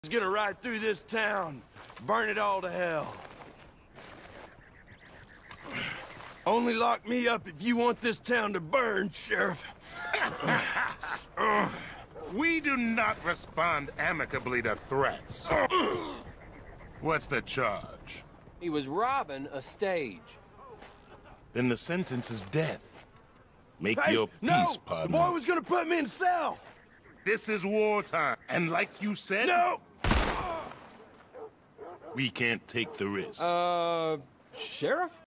Gonna ride through this town, burn it all to hell. Only lock me up if you want this town to burn, Sheriff. We do not respond amicably to threats. What's the charge? He was robbing a stage. Then the sentence is death. Make Hey, your no! peace, The partner. boy was gonna put me in cell! This is wartime, and like you said... No! We can't take the risk. Sheriff?